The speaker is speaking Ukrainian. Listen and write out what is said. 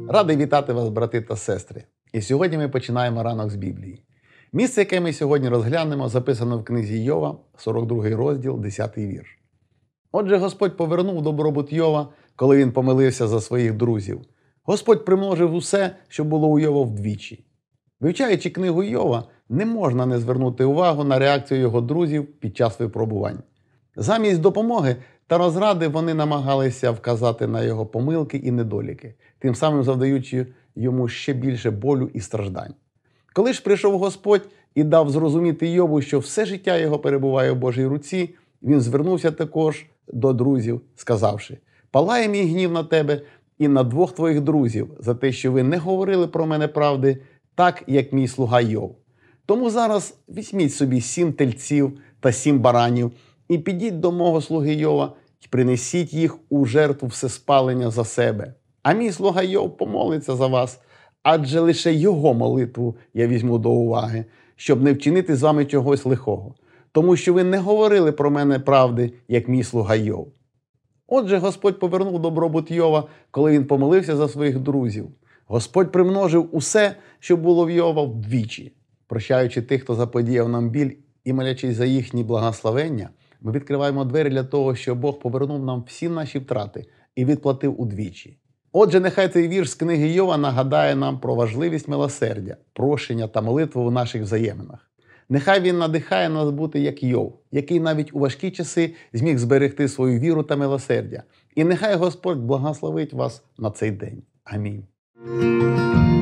Радий вітати вас, брати та сестри. І сьогодні ми починаємо ранок з Біблії. Місце, яке ми сьогодні розглянемо, записано в книзі Йова, 42 розділ, 10 вірш. Отже, Господь повернув добробут Йова, коли він помилився за своїх друзів. Господь примножив усе, що було у Йова вдвічі. Вивчаючи книгу Йова, не можна не звернути увагу на реакцію його друзів під час випробувань. Замість допомоги та розради вони намагалися вказати на його помилки і недоліки, тим самим завдаючи йому ще більше болю і страждань. Коли ж прийшов Господь і дав зрозуміти Йову, що все життя його перебуває в Божій руці, він звернувся також до друзів, сказавши: «Палає мій гнів на тебе і на двох твоїх друзів за те, що ви не говорили про мене правди, так, як мій слуга Йов. Тому зараз візьміть собі 7 тельців та 7 баранів, і підіть до мого слуги Йова і принесіть їх у жертву всеспалення за себе. А мій слуга Йов помолиться за вас, адже лише його молитву я візьму до уваги, щоб не вчинити з вами чогось лихого, тому що ви не говорили про мене правди, як мій слуга Йов». Отже, Господь повернув добробут Йова, коли він помолився за своїх друзів. Господь примножив усе, що було в Йова, вдвічі. Прощаючи тих, хто заподіяв нам біль, і молячись за їхні благословення, ми відкриваємо двері для того, щоб Бог повернув нам всі наші втрати і відплатив удвічі. Отже, нехай цей вірш з книги Йова нагадає нам про важливість милосердя, прощення та молитви у наших взаєминах. Нехай він надихає нас бути як Йов, який навіть у важкі часи зміг зберегти свою віру та милосердя. І нехай Господь благословить вас на цей день. Амінь.